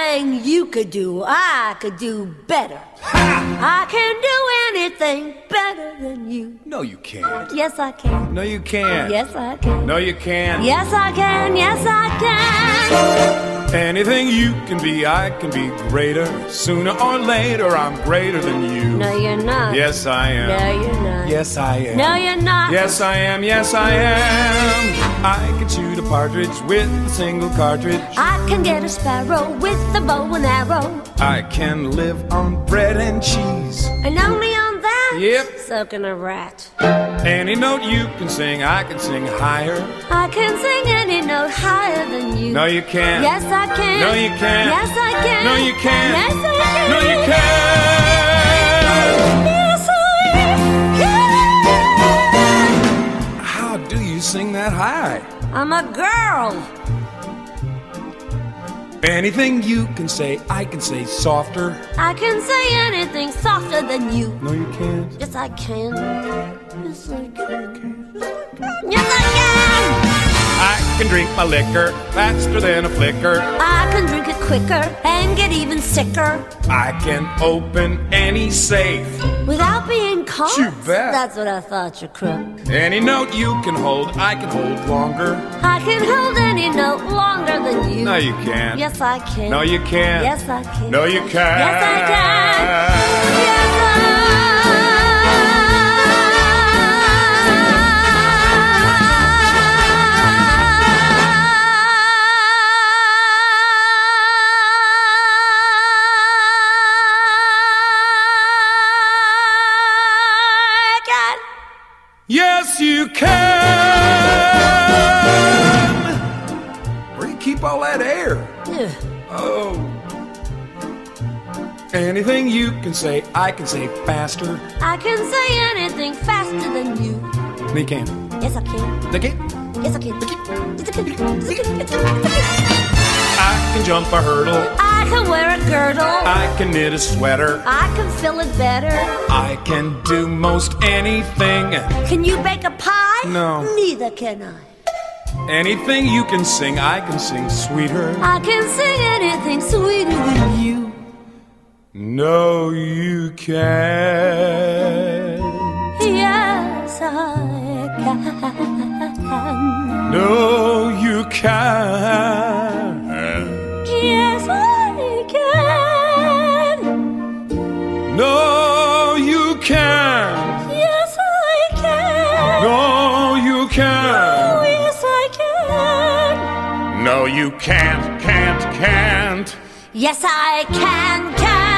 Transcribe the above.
Anything you could do, I could do better. I can do anything better than you. No, you can't. Yes, I can. No, you can't. Yes, I can. No, you can't. Yes, I can. Yes, I can. Anything you can be, I can be greater. Sooner or later, I'm greater than you. No, you're not. Yes, I am. No, you're not. Yes, I am. No, you're not. Yes, I am. Yes, I am. I can shoot a partridge with a single cartridge. I can get a sparrow with a bow and arrow. I can live on bread and cheese. And only on that? Yep. So can a rat. Any note you can sing, I can sing higher. I can sing any note higher than you. No, you can't. Yes, I can. No, you can't. Yes, I can. No, you can't. Yes, I can. No, you can't. Yes, I can. How do you sing that high? I'm a girl. Anything you can say, I can say softer. I can say anything softer than you. No, you can't. Yes, I can. Yes, I can. Yes, I can. I can drink my liquor faster than a flicker. I can drink it quicker and get even sicker. I can open any safe Without being caught? You bet. That's what I thought, you crook. Any note you can hold, I can hold longer. I can hold any note longer than you. No, you can't. Yes, I can. No, you can't. Yes, I can. No, you can't. Yes, I can. Yes, Yes, you can. Where do you keep all that air? Yeah. Oh. Anything you can say, I can say faster. I can say anything faster than you. No, you can't. Yes, I can. Okay. Yes, I can. Yes, I can. Yes, I can. I can jump a hurdle. I can wear a girdle. I can knit a sweater. I can fill it better. I can do most anything. Can you bake a pie? No. Neither can I. Anything you can sing, I can sing sweeter. I can sing anything sweeter than you. No, you can't. Yes, I can. No, you can't. Yes, I can. No, you can't. Yes, I can. No, you can't. Oh, yes, I can. No, you can't, can't. Yes, I can.